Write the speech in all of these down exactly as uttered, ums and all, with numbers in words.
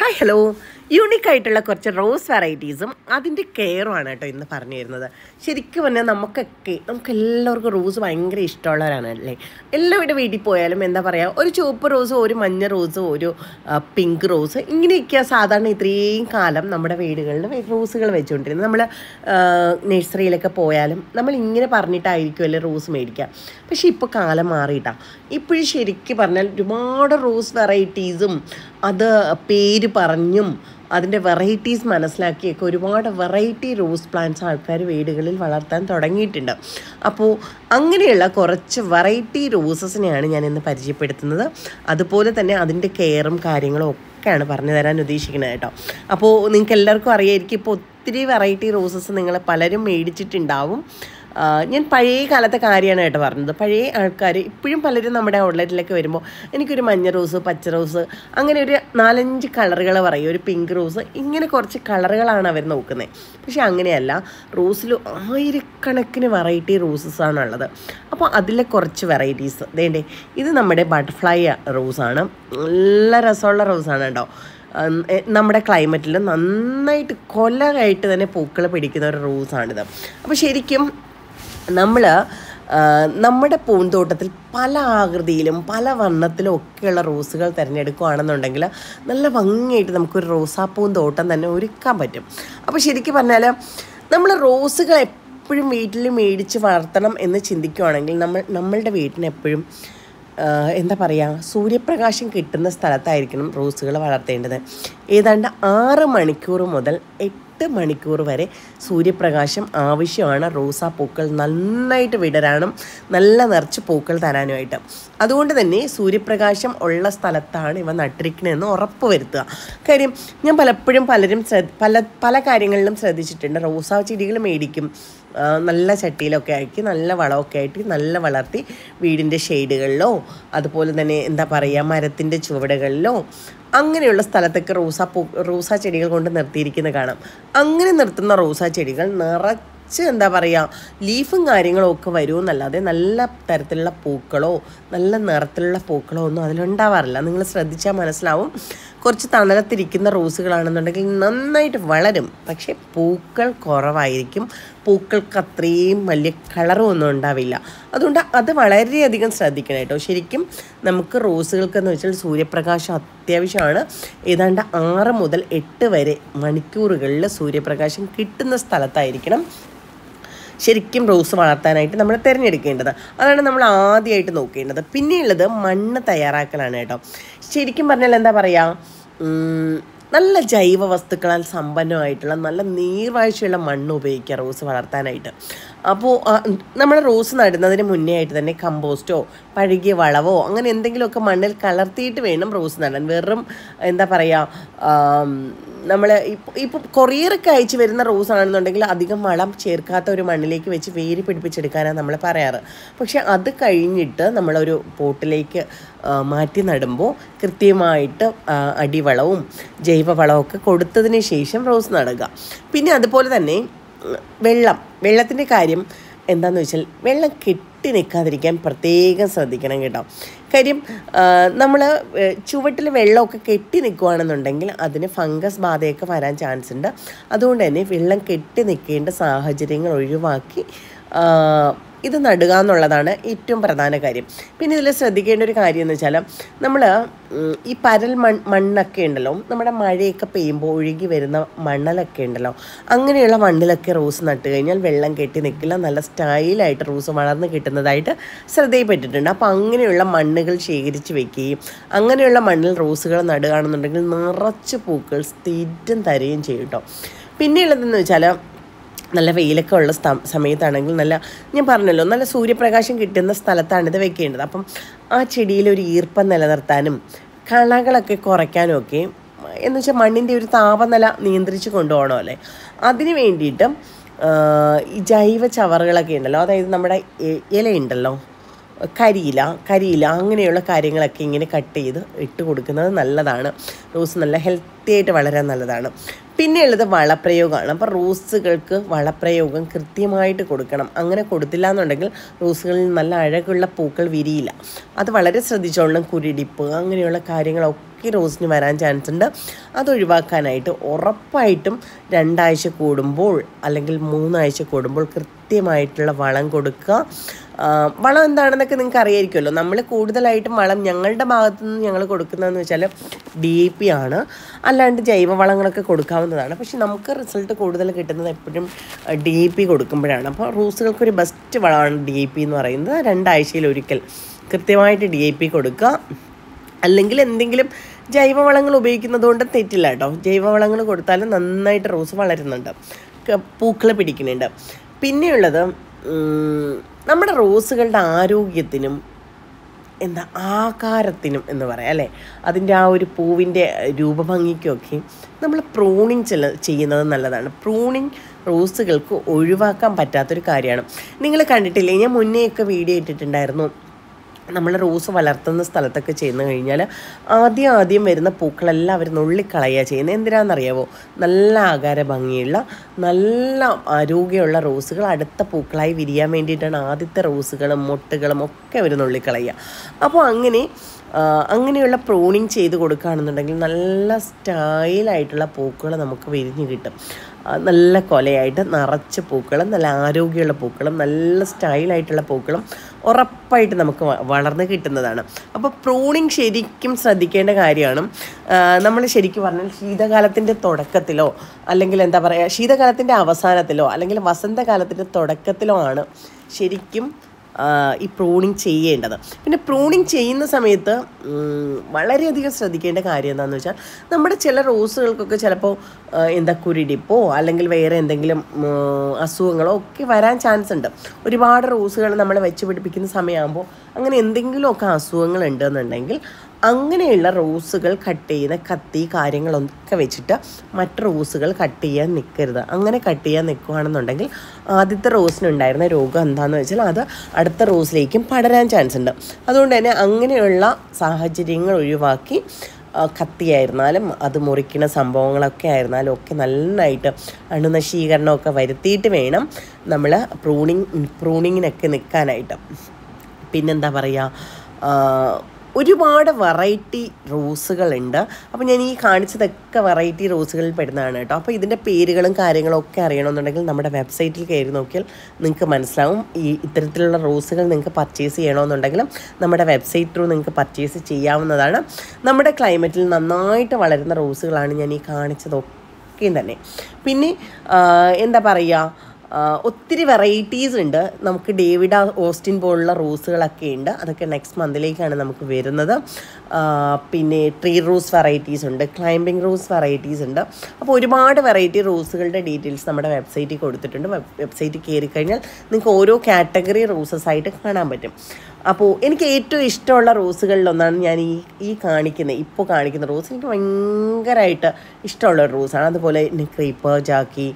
Hi hello യൂണിക്കായിട്ടുള്ള കുറച്ച് rose വെറൈറ്റീസും അതിൻ്റെ കെയറുമാണ് കേട്ടോ ഇന്ന് പറഞ്ഞു തരുന്നത്. ശരിക്കും പറഞ്ഞാൽ നമുക്കൊക്കെ നമുക്ക് എല്ലാവർക്കും റോസ് ഭയങ്കര ഇഷ്ടമുള്ളവരാണ് അല്ലേ. എല്ലാവരുടെ വീട്ടിൽ പോയാലും എന്താ പറയുക, ഒരു ചുവപ്പ് റോസ്, ഒരു മഞ്ഞ റോസ്, ഒരു പിങ്ക് റോസ്, ഇങ്ങനെയൊക്കെയാ സാധാരണ ഇത്രയും കാലം നമ്മുടെ വീടുകളിൽ റോസുകൾ വെച്ചുകൊണ്ടിരുന്നത്. നമ്മൾ നഴ്സറിയിലൊക്കെ പോയാലും നമ്മൾ ഇങ്ങനെ പറഞ്ഞിട്ടായിരിക്കുമല്ലേ റോസ് മേടിക്കുക. പക്ഷേ ഇപ്പോൾ കാലം മാറിയിട്ടാണ്. ഇപ്പോഴും ശരിക്കും പറഞ്ഞാൽ ഒരുപാട് റോസ് വെറൈറ്റീസും അത് പേര് പറഞ്ഞും അതിൻ്റെ വെറൈറ്റീസ് മനസ്സിലാക്കിയൊക്കെ ഒരുപാട് വെറൈറ്റി റോസ് പ്ലാന്റ്സ് ആൾക്കാർ വീടുകളിൽ വളർത്താൻ തുടങ്ങിയിട്ടുണ്ട്. അപ്പോൾ അങ്ങനെയുള്ള കുറച്ച് വെറൈറ്റി റോസസിനെയാണ് ഞാൻ ഇന്ന് പരിചയപ്പെടുത്തുന്നത്. അതുപോലെ തന്നെ അതിൻ്റെ കെയറും കാര്യങ്ങളും ഒക്കെയാണ് പറഞ്ഞു തരാൻ ഉദ്ദേശിക്കുന്നത് കേട്ടോ. അപ്പോൾ നിങ്ങൾക്ക് എല്ലാവർക്കും അറിയായിരിക്കും, ഇപ്പോൾ ഒത്തിരി വെറൈറ്റി റോസസ് നിങ്ങൾ പലരും മേടിച്ചിട്ടുണ്ടാവും. ഞാൻ പഴയ കാലത്തെ കാര്യമാണ് കേട്ടോ പറഞ്ഞത്. പഴയ ആൾക്കാർ ഇപ്പോഴും പലരും നമ്മുടെ ഔട്ട്ലെറ്റിലൊക്കെ വരുമ്പോൾ എനിക്കൊരു മഞ്ഞ റോസ്, പച്ച റോസ്, അങ്ങനെ ഒരു നാലഞ്ച് കളറുകൾ പറയും, ഒരു പിങ്ക് റോസ്, ഇങ്ങനെ കുറച്ച് കളറുകളാണ് അവർ നോക്കുന്നത്. പക്ഷേ അങ്ങനെയല്ല, റോസിൽ ആയിരക്കണക്കിന് വെറൈറ്റി റോസസാണ് ഉള്ളത്. അപ്പോൾ അതിലെ കുറച്ച് വെറൈറ്റീസ് വേണ്ടേ. ഇത് നമ്മുടെ ബട്ടർഫ്ലൈ റോസാണ്. നല്ല രസമുള്ള റോസാണ് കേട്ടോ. നമ്മുടെ ക്ലൈമറ്റിൽ നന്നായിട്ട് കൊലമായിട്ട് തന്നെ പൂക്കൾ പിടിക്കുന്ന ഒരു റോസാണിത്. അപ്പോൾ ശരിക്കും നമ്മൾ നമ്മുടെ പൂന്തോട്ടത്തിൽ പല ആകൃതിയിലും പല വർണ്ണത്തിലും ഒക്കെയുള്ള റോസുകൾ തിരഞ്ഞെടുക്കുകയാണെന്നുണ്ടെങ്കിൽ നല്ല ഭംഗിയായിട്ട് നമുക്കൊരു റോസാപ്പൂന്തോട്ടം തന്നെ ഒരുക്കാൻ പറ്റും. അപ്പോൾ ശരിക്കും പറഞ്ഞാൽ നമ്മൾ റോസുകൾ എപ്പോഴും വീട്ടിൽ മേടിച്ച് വളർത്തണം എന്ന് ചിന്തിക്കുകയാണെങ്കിൽ നമ്മൾ നമ്മളുടെ വീട്ടിന് എപ്പോഴും എന്താ പറയുക, സൂര്യപ്രകാശം കിട്ടുന്ന സ്ഥലത്തായിരിക്കണം റോസുകൾ വളർത്തേണ്ടത്. ഏതാണ്ട് ആറ് മണിക്കൂർ മുതൽ എട്ട് മണിക്കൂർ വരെ സൂര്യപ്രകാശം ആവശ്യമാണ് റോസാപ്പൂക്കൾ നന്നായിട്ട് വിടരാനും നല്ല നിറച്ച് പൂക്കൾ തരാനുമായിട്ട്. അതുകൊണ്ട് തന്നെ സൂര്യപ്രകാശം ഉള്ള സ്ഥലത്താണ് ഇവ നട്ടിരിക്കണമെന്ന് ഉറപ്പ് വരുത്തുക. കാര്യം ഞാൻ പലപ്പോഴും പലരും ശ്രദ്ധ പല പല കാര്യങ്ങളിലും ശ്രദ്ധിച്ചിട്ടുണ്ട്. റോസാ ചെടികൾ മേടിക്കും, നല്ല ചട്ടിയിലൊക്കെ ആക്കി നല്ല വളമൊക്കെ ആയിട്ട് നല്ല വളർത്തി വീടിൻ്റെ ഷെയ്ഡുകളിലോ അതുപോലെ തന്നെ എന്താ പറയുക മരത്തിൻ്റെ ചുവടുകളിലോ അങ്ങനെയുള്ള സ്ഥലത്തൊക്കെ റോസാ പൂ റോസാ ചെടികൾ കൊണ്ട് നിർത്തിയിരിക്കുന്നത് കാണാം. അങ്ങനെ നിർത്തുന്ന റോസാ ചെടികൾ നിറച്ച് എന്താ പറയുക ലീഫും കാര്യങ്ങളും ഒക്കെ വരുമെന്നല്ലാതെ നല്ല തരത്തിലുള്ള പൂക്കളോ നല്ല നിറത്തിലുള്ള പൂക്കളോ ഒന്നും അതിലുണ്ടാവാറില്ല. നിങ്ങൾ ശ്രദ്ധിച്ചാൽ മനസ്സിലാവും. കുറച്ച് തണലത്തിരിക്കുന്ന റോസുകളാണെന്നുണ്ടെങ്കിൽ നന്നായിട്ട് വളരും, പക്ഷേ പൂക്കൾ കുറവായിരിക്കും. പൂക്കൾക്ക് അത്രയും വലിയ കളറും ഒന്നും ഉണ്ടാവില്ല. അതുകൊണ്ട് അത് വളരെയധികം ശ്രദ്ധിക്കണം കേട്ടോ. ശരിക്കും നമുക്ക് റോസുകൾക്കെന്ന് വെച്ചാൽ സൂര്യപ്രകാശം അത്യാവശ്യമാണ്. ഏതാണ്ട് ആറ് മുതൽ എട്ട് വരെ മണിക്കൂറുകളിൽ സൂര്യപ്രകാശം കിട്ടുന്ന സ്ഥലത്തായിരിക്കണം ശരിക്കും റോസ് വളർത്താനായിട്ട് നമ്മൾ തിരഞ്ഞെടുക്കേണ്ടത്. അതാണ് നമ്മൾ ആദ്യമായിട്ട് നോക്കേണ്ടത്. പിന്നെയുള്ളത് മണ്ണ് തയ്യാറാക്കലാണ് കേട്ടോ. ശരിക്കും പറഞ്ഞാൽ എന്താ പറയുക, നല്ല ജൈവ വസ്തുക്കളാൽ സമ്പന്നമായിട്ടുള്ള നല്ല നീർവാഴ്ചയുള്ള മണ്ണ് ഉപയോഗിക്കുക റോസ് വളർത്താനായിട്ട്. അപ്പോൾ നമ്മൾ റോസ് നടുന്നതിന് മുന്നേ ആയിട്ട് തന്നെ കമ്പോസ്റ്റോ പഴകിയ വളവോ അങ്ങനെ എന്തെങ്കിലുമൊക്കെ മണ്ണിൽ കലർത്തിയിട്ട് വേണം റോസ് നടാൻ. വെറും എന്താ പറയുക, നമ്മൾ ഇപ്പോൾ ഇപ്പോൾ കൊറിയറൊക്കെ അയച്ച് വരുന്ന റോസ് ആണെന്നുണ്ടെങ്കിൽ അധികം വളം ചേർക്കാത്ത ഒരു മണ്ണിലേക്ക് വെച്ച് വേര് പിടിപ്പിച്ചെടുക്കാനാണ് നമ്മൾ പറയാറ്. പക്ഷേ അത് കഴിഞ്ഞിട്ട് നമ്മളൊരു പോട്ടിലേക്ക് മാറ്റി നടുമ്പോൾ കൃത്യമായിട്ട് അടിവളവും ജൈവവളമൊക്കെ കൊടുത്തതിന് ശേഷം റോസ് നടുക. പിന്നെ അതുപോലെ തന്നെ വെള്ളം വെള്ളത്തിൻ്റെ കാര്യം എന്താണെന്ന് വെച്ചാൽ വെള്ളം കെട്ടി നിൽക്കാതിരിക്കാൻ പ്രത്യേകം ശ്രദ്ധിക്കണം കേട്ടോ. കാര്യം നമ്മൾ ചുവട്ടിൽ വെള്ളമൊക്കെ കെട്ടി നിൽക്കുകയാണെന്നുണ്ടെങ്കിൽ അതിന് ഫംഗസ് ബാധയൊക്കെ വരാൻ ചാൻസ് ഉണ്ട്. അതുകൊണ്ട് തന്നെ വെള്ളം കെട്ടി നിൽക്കേണ്ട സാഹചര്യങ്ങൾ ഒഴിവാക്കി ഇത് നടുക എന്നുള്ളതാണ് ഏറ്റവും പ്രധാന കാര്യം. പിന്നെ ഇതിൽ ശ്രദ്ധിക്കേണ്ട ഒരു കാര്യം എന്ന് വെച്ചാൽ നമ്മൾ ഈ പരൽ മൺ മണ്ണൊക്കെ ഉണ്ടല്ലോ, നമ്മുടെ മഴയൊക്കെ പെയ്യുമ്പോൾ ഒഴുകി വരുന്ന മണ്ണലൊക്കെ ഉണ്ടല്ലോ, അങ്ങനെയുള്ള മണ്ണിലൊക്കെ റോസ് നട്ട് കഴിഞ്ഞാൽ വെള്ളം കെട്ടി നിൽക്കില്ല, നല്ല സ്റ്റൈലായിട്ട് റോസ് വളർന്ന് കിട്ടുന്നതായിട്ട് ശ്രദ്ധയിൽപ്പെട്ടിട്ടുണ്ട്. അപ്പോൾ അങ്ങനെയുള്ള മണ്ണുകൾ ശേഖരിച്ച് വെക്കുകയും അങ്ങനെയുള്ള മണ്ണിൽ റോസുകൾ നടുകയാണെന്നുണ്ടെങ്കിൽ നിറച്ച് പൂക്കൾ സ്ഥിരം തരുകയും ചെയ്യും കേട്ടോ. പിന്നെയുള്ളതെന്ന് വെച്ചാൽ നല്ല വെയിലൊക്കെ ഉള്ള സമയത്താണെങ്കിൽ നല്ല ഞാൻ പറഞ്ഞല്ലോ നല്ല സൂര്യപ്രകാശം കിട്ടുന്ന സ്ഥലത്താണ് ഇത് വെക്കേണ്ടത്. അപ്പം ആ ചെടിയിലൊരു ഈർപ്പം നിലനിർത്താനും കളകളൊക്കെ കുറയ്ക്കാനും ഒക്കെ എന്ന് വെച്ചാൽ മണ്ണിൻ്റെ ഒരു താപനില നിയന്ത്രിച്ച് കൊണ്ടുപോകണം അല്ലേ. അതിന് വേണ്ടിയിട്ട് ഈ ജൈവ ചവറുകളൊക്കെ ഉണ്ടല്ലോ, അതായത് നമ്മുടെ ഇലയുണ്ടല്ലോ, കരിയില കരിയില അങ്ങനെയുള്ള കാര്യങ്ങളൊക്കെ ഇങ്ങനെ കട്ട് ചെയ്ത് ഇട്ട് കൊടുക്കുന്നത് നല്ലതാണ്. റോസ് നല്ല ഹെൽത്തി ആയിട്ട് വളരാൻ നല്ലതാണ്. പിന്നെയുള്ളത് വളപ്രയോഗമാണ്. അപ്പോൾ റോസുകൾക്ക് വളപ്രയോഗം കൃത്യമായിട്ട് കൊടുക്കണം. അങ്ങനെ കൊടുത്തില്ല എന്നുണ്ടെങ്കിൽ റോസുകളിൽ നല്ല അഴകുള്ള പൂക്കൾ വിരിയില്ല. അത് വളരെ ശ്രദ്ധിച്ചോളണം. കുരുടിപ്പ് അങ്ങനെയുള്ള കാര്യങ്ങളൊക്കെ റോസിന് വരാൻ ചാൻസ് ഉണ്ട്. അതൊഴിവാക്കാനായിട്ട് ഉറപ്പായിട്ടും രണ്ടാഴ്ച കൂടുമ്പോൾ അല്ലെങ്കിൽ മൂന്നാഴ്ച കൂടുമ്പോൾ കൃത്യമായിട്ടുള്ള വളം കൊടുക്കുക. വളം എന്താണെന്നൊക്കെ നിങ്ങൾക്ക് അറിയായിരിക്കുമല്ലോ. നമ്മൾ കൂടുതലായിട്ടും വളം ഞങ്ങളുടെ ഭാഗത്തു നിന്ന് ഞങ്ങൾ കൊടുക്കുന്നതെന്ന് വെച്ചാൽ ഡി എ പി ആണ്. അല്ലാണ്ട് ജൈവവളങ്ങളൊക്കെ കൊടുക്കാവുന്നതാണ്. പക്ഷെ നമുക്ക് റിസൾട്ട് കൂടുതൽ കിട്ടുന്നത് എപ്പോഴും ഡി എ പി കൊടുക്കുമ്പോഴാണ്. അപ്പോൾ റോസുകൾക്കൊരു ബെസ്റ്റ് വളമാണ് ഡി എ പി എന്ന് പറയുന്നത്. രണ്ടാഴ്ചയിൽ ഒരിക്കൽ കൃത്യമായിട്ട് ഡി എ പി കൊടുക്കുക. അല്ലെങ്കിൽ എന്തെങ്കിലും ജൈവവളങ്ങൾ ഉപയോഗിക്കുന്നത് കൊണ്ട് തെറ്റില്ല കേട്ടോ. ജൈവവളങ്ങൾ കൊടുത്താലും നന്നായിട്ട് റോസ് വളരുന്നുണ്ട്, പൂക്കൾ പിടിക്കുന്നുണ്ട്. പിന്നെയുള്ളത് നമ്മുടെ റോസുകളുടെ ആരോഗ്യത്തിനും എന്താ ആകാരത്തിനും എന്ന് പറയാം അല്ലേ, അതിൻ്റെ ആ ഒരു പൂവിൻ്റെ രൂപഭംഗിക്കൊക്കെ നമ്മൾ പ്രൂണിങ് ചെല്ല ചെയ്യുന്നത് നല്ലതാണ്. പ്രൂണിങ് റോസുകൾക്ക് ഒഴിവാക്കാൻ പറ്റാത്തൊരു കാര്യമാണ്. നിങ്ങൾ കണ്ടിട്ടില്ലേ, ഞാൻ മുന്നേയൊക്കെ വീഡിയോ ഇട്ടിട്ടുണ്ടായിരുന്നു. നമ്മൾ റോസ് വളർത്തുന്ന സ്ഥലത്തൊക്കെ ചെന്ന് കഴിഞ്ഞാൽ ആദ്യം ആദ്യം വരുന്ന പൂക്കളെല്ലാം അവർ നുള്ളിക്കളയുക ചെയ്യുന്നത്. എന്തിനാണെന്നറിയാവോ? നല്ല ആകാര ഭംഗിയുള്ള നല്ല ആരോഗ്യമുള്ള റോസുകൾ അടുത്ത പൂക്കളായി വിരിയാൻ വേണ്ടിയിട്ടാണ് ആദ്യത്തെ റോസുകളും മൊട്ടുകളും ഒക്കെ അവർ നുള്ളിക്കളയുക. അപ്പോൾ അങ്ങനെ അങ്ങനെയുള്ള പ്രൂണിങ് ചെയ്ത് കൊടുക്കുകയാണെന്നുണ്ടെങ്കിൽ നല്ല സ്റ്റൈലായിട്ടുള്ള പൂക്കൾ നമുക്ക് വിരിഞ്ഞ് കിട്ടും. നല്ല കൊലയായിട്ട് നിറച്ച പൂക്കളും നല്ല ആരോഗ്യമുള്ള പൂക്കളും നല്ല സ്റ്റൈലായിട്ടുള്ള പൂക്കളും ഉറപ്പായിട്ട് നമുക്ക് വളർന്ന് കിട്ടുന്നതാണ്. അപ്പോൾ പ്രൂണിങ് ശരിക്കും ശ്രദ്ധിക്കേണ്ട കാര്യമാണ്. നമ്മൾ ശരിക്കും പറഞ്ഞാൽ ശീതകാലത്തിൻ്റെ തുടക്കത്തിലോ അല്ലെങ്കിൽ എന്താ പറയുക ശീതകാലത്തിൻ്റെ അവസാനത്തിലോ അല്ലെങ്കിൽ വസന്തകാലത്തിൻ്റെ തുടക്കത്തിലോ ആണ് ശരിക്കും ഈ പ്രൂണിങ് ചെയ്യേണ്ടത്. പിന്നെ പ്രൂണിങ് ചെയ്യുന്ന സമയത്ത് വളരെയധികം ശ്രദ്ധിക്കേണ്ട കാര്യം എന്താണെന്ന് വെച്ചാൽ നമ്മുടെ ചില റോസുകൾക്കൊക്കെ ചിലപ്പോൾ എന്താ കുരുടിപ്പോ അല്ലെങ്കിൽ വേറെ എന്തെങ്കിലും അസുഖങ്ങളോ ഒക്കെ വരാൻ ചാൻസ് ഉണ്ട്. ഒരുപാട് റോസുകൾ നമ്മൾ വെച്ച് പിടിപ്പിക്കുന്ന സമയമാകുമ്പോൾ അങ്ങനെ എന്തെങ്കിലുമൊക്കെ അസുഖങ്ങൾ ഉണ്ടെന്നുണ്ടെങ്കിൽ അങ്ങനെയുള്ള റോസുകൾ കട്ട് ചെയ്യുന്ന കത്തി കാര്യങ്ങളൊക്കെ വെച്ചിട്ട് മറ്റ് റോസുകൾ കട്ട് ചെയ്യാൻ നിൽക്കരുത്. അങ്ങനെ കട്ട് ചെയ്യാൻ നിൽക്കുകയാണെന്നുണ്ടെങ്കിൽ ആദ്യത്തെ റോസിനുണ്ടായിരുന്ന രോഗം എന്താണെന്ന് വെച്ചാൽ അത് അടുത്ത റോസിലേക്കും പടരാൻ ചാൻസ് ഉണ്ട്. അതുകൊണ്ട് തന്നെ അങ്ങനെയുള്ള സാഹചര്യങ്ങൾ ഒഴിവാക്കി കത്തിയായിരുന്നാലും അത് മുറിക്കുന്ന സംഭവങ്ങളൊക്കെ ആയിരുന്നാലും ഒക്കെ നന്നായിട്ട് അണുനശീകരണമൊക്കെ വരുത്തിയിട്ട് വേണം നമ്മൾ പ്രൂണിങ് പ്രൂണിങ്ങിനൊക്കെ നിൽക്കാനായിട്ട്. പിന്നെന്താ പറയുക, ഒരുപാട് വെറൈറ്റി റോസുകളുണ്ട്. അപ്പോൾ ഞാൻ ഈ കാണിച്ചതൊക്കെ വെറൈറ്റി റോസുകളിൽ പെടുന്നതാണ് കേട്ടോ. അപ്പോൾ ഇതിൻ്റെ പേരുകളും കാര്യങ്ങളും ഒക്കെ അറിയണമെന്നുണ്ടെങ്കിൽ നമ്മുടെ വെബ്സൈറ്റിൽ കയറി നോക്കിയാൽ നിങ്ങൾക്ക് മനസ്സിലാവും. ഈ ഇത്തരത്തിലുള്ള റോസുകൾ നിങ്ങൾക്ക് പർച്ചേസ് ചെയ്യണമെന്നുണ്ടെങ്കിലും നമ്മുടെ വെബ്സൈറ്റ് ത്രൂ നിങ്ങൾക്ക് പർച്ചേസ് ചെയ്യാവുന്നതാണ്. നമ്മുടെ ക്ലൈമറ്റിൽ നന്നായിട്ട് വളരുന്ന റോസുകളാണ് ഞാൻ ഈ കാണിച്ചതൊക്കെയും തന്നെ. പിന്നെ എന്താ പറയുക, ഒത്തിരി വെറൈറ്റീസ് ഉണ്ട്. നമുക്ക് ഡേവിഡ് ഓസ്റ്റിൻ പോലുള്ള റോസുകളൊക്കെ ഉണ്ട്. അതൊക്കെ നെക്സ്റ്റ് മന്തിലേക്കാണ് നമുക്ക് വരുന്നത്. പിന്നെ ട്രീ റോസ് വെറൈറ്റീസ് ഉണ്ട്, ക്ലൈംബിംഗ് റോസ് വെറൈറ്റീസ് ഉണ്ട്. അപ്പോൾ ഒരുപാട് വെറൈറ്റി റോസുകളുടെ ഡീറ്റെയിൽസ് നമ്മുടെ വെബ്സൈറ്റിൽ കൊടുത്തിട്ടുണ്ട്. വെബ്സൈറ്റിൽ കയറി കഴിഞ്ഞാൽ നിങ്ങൾക്ക് ഓരോ കാറ്റഗറി റോസസ് ആയിട്ട് കാണാൻ പറ്റും. അപ്പോൾ എനിക്ക് ഏറ്റവും ഇഷ്ടമുള്ള റോസുകളിലൊന്നാണ് ഞാൻ ഈ ഈ കാണിക്കുന്നത് ഇപ്പോൾ കാണിക്കുന്ന റോസ്. എനിക്ക് ഭയങ്കരമായിട്ട് ഇഷ്ടമുള്ള ഒരു റോസാണ്. അതുപോലെ ക്രീപ്പർ ജാക്കി,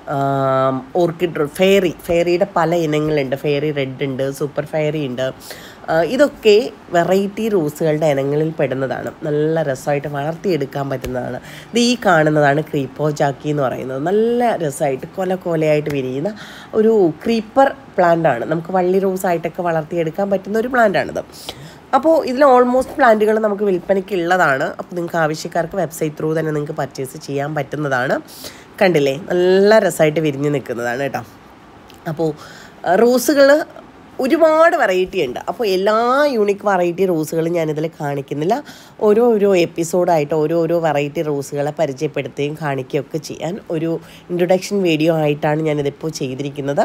ഓർക്കിഡ്, ഫെയറി ഫെയറിയുടെ പല ഇനങ്ങളുണ്ട്. ഫെയറി റെഡ് ഉണ്ട്, സൂപ്പർ ഫെയറി ഉണ്ട്. ഇതൊക്കെ വെറൈറ്റി റോസുകളുടെ ഇനങ്ങളിൽ പെടുന്നതാണ്. നല്ല രസമായിട്ട് വളർത്തിയെടുക്കാൻ പറ്റുന്നതാണ്. ഇത് ഈ കാണുന്നതാണ് ക്രീപ്പോ ജാക്കി എന്ന് പറയുന്നത്. നല്ല രസമായിട്ട് കൊല കൊലയായിട്ട് വിരിയുന്ന ഒരു ക്രീപ്പർ പ്ലാന്റാണ്. നമുക്ക് വള്ളി റോസായിട്ടൊക്കെ വളർത്തിയെടുക്കാൻ പറ്റുന്ന ഒരു പ്ലാന്റാണിത്. അപ്പോൾ ഇതിൽ ഓൾമോസ്റ്റ് പ്ലാന്റുകൾ നമുക്ക് വിൽപ്പനയ്ക്ക് ഉള്ളതാണ്. അപ്പോൾ നിങ്ങൾക്ക് ആവശ്യക്കാർക്ക് വെബ്സൈറ്റ് ത്രൂ തന്നെ നിങ്ങൾക്ക് പർച്ചേസ് ചെയ്യാൻ പറ്റുന്നതാണ്. കണ്ടില്ലേ, നല്ല രസമായിട്ട് വിരിഞ്ഞ് നിൽക്കുന്നതാണ് കേട്ടോ. അപ്പോൾ റോസുകൾ ഒരുപാട് വെറൈറ്റി ഉണ്ട്. അപ്പോൾ എല്ലാ യൂണിക് വെറൈറ്റി റോസുകളും ഞാനിതിൽ കാണിക്കുന്നില്ല. ഓരോ ഓരോ എപ്പിസോഡായിട്ട് ഓരോ ഓരോ വെറൈറ്റി റോസുകളെ പരിചയപ്പെടുത്തുകയും കാണിക്കുകയൊക്കെ ചെയ്യാൻ ഒരു ഇൻട്രൊഡക്ഷൻ വീഡിയോ ആയിട്ടാണ് ഞാനിതിപ്പോൾ ചെയ്തിരിക്കുന്നത്.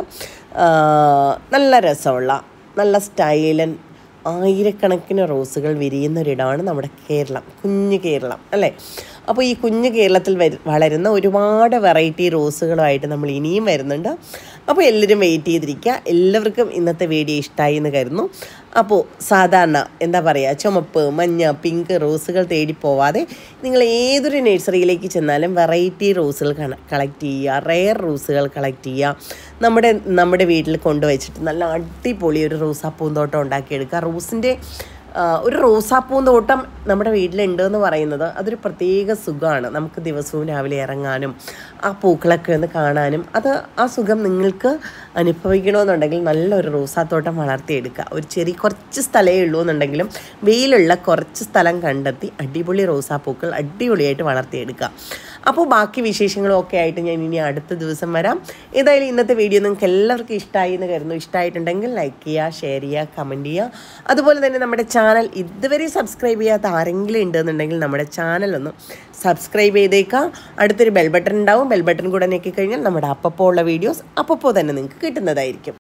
നല്ല രസമുള്ള നല്ല സ്റ്റൈലൻ ആയിരക്കണക്കിന് റോസുകൾ വിരിയുന്നൊരിടമാണ് നമ്മുടെ കേരളം, കുഞ്ഞു കേരളം അല്ലേ. അപ്പോൾ ഈ കുഞ്ഞു കേരളത്തിൽ വരു വളരുന്ന ഒരുപാട് വെറൈറ്റി റോസുകളുമായിട്ട് നമ്മൾ ഇനിയും വരുന്നുണ്ട്. അപ്പോൾ എല്ലാവരും വെയിറ്റ് ചെയ്തിരിക്കുക. എല്ലാവർക്കും ഇന്നത്തെ വീഡിയോ ഇഷ്ടമായി എന്ന് കരുതുന്നു. അപ്പോൾ സാധാരണ എന്താ പറയുക, ചുമപ്പ്, മഞ്ഞ, പിങ്ക് റോസുകൾ തേടി പോവാതെ നിങ്ങൾ ഏതൊരു നഴ്സറിയിലേക്ക് ചെന്നാലും വെറൈറ്റി റോസുകൾ കളക്ട് ചെയ്യുക, റെയർ റോസുകൾ കളക്ട് ചെയ്യുക. നമ്മുടെ നമ്മുടെ വീട്ടിൽ കൊണ്ടുവച്ചിട്ട് നല്ല അടിപൊളി ഒരു റോസാപ്പൂന്തോട്ടം ഉണ്ടാക്കിയെടുക്കുക. റോസിൻ്റെ ഒരു റോസാപ്പൂന്തോട്ടം നമ്മുടെ വീട്ടിലുണ്ടെന്ന് പറയുന്നത് അതൊരു പ്രത്യേക സുഖമാണ്. നമുക്ക് ദിവസവും രാവിലെ ഇറങ്ങാനും ആ പൂക്കളൊക്കെ ഒന്ന് കാണാനും അത് ആ സുഖം നിങ്ങൾക്ക് അനുഭവിക്കണമെന്നുണ്ടെങ്കിൽ നല്ലൊരു റോസാത്തോട്ടം വളർത്തിയെടുക്കുക. ഒരു ചെറിയ കുറച്ച് സ്ഥലമേ ഉള്ളൂ എന്നുണ്ടെങ്കിലും വെയിലുള്ള കുറച്ച് സ്ഥലം കണ്ടെത്തി അടിപൊളി റോസാപ്പൂക്കൾ അടിപൊളിയായിട്ട് വളർത്തിയെടുക്കുക. അപ്പോൾ ബാക്കി വിശേഷങ്ങളും ഒക്കെ ആയിട്ട് ഞാൻ ഇനി അടുത്ത ദിവസം വരാം. ഏതായാലും ഇന്നത്തെ വീഡിയോ നിങ്ങൾക്ക് എല്ലാവർക്കും ഇഷ്ടമായി എന്ന് കരുതുന്നു. ഇഷ്ടമായിട്ടുണ്ടെങ്കിൽ ലൈക്ക് ചെയ്യുക, ഷെയർ ചെയ്യുക, കമൻറ്റ് ചെയ്യുക. അതുപോലെ തന്നെ നമ്മുടെ ചാനൽ ഇതുവരെ സബ്സ്ക്രൈബ് ചെയ്യാത്ത ആരെങ്കിലും ഉണ്ടെന്നുണ്ടെങ്കിൽ നമ്മുടെ ചാനലൊന്ന് സബ്സ്ക്രൈബ് ചെയ്തേക്കാം. അടുത്തൊരു ബെൽ ബട്ടൺ ഉണ്ടാവും. ബെൽ ബട്ടൺ കൂടെ ഞെക്കി കഴിഞ്ഞാൽ നമ്മുടെ അപ്പപ്പോൾ ഉള്ള വീഡിയോസ് അപ്പപ്പോൾ തന്നെ നിങ്ങൾക്ക് കിട്ടുന്നതായിരിക്കും.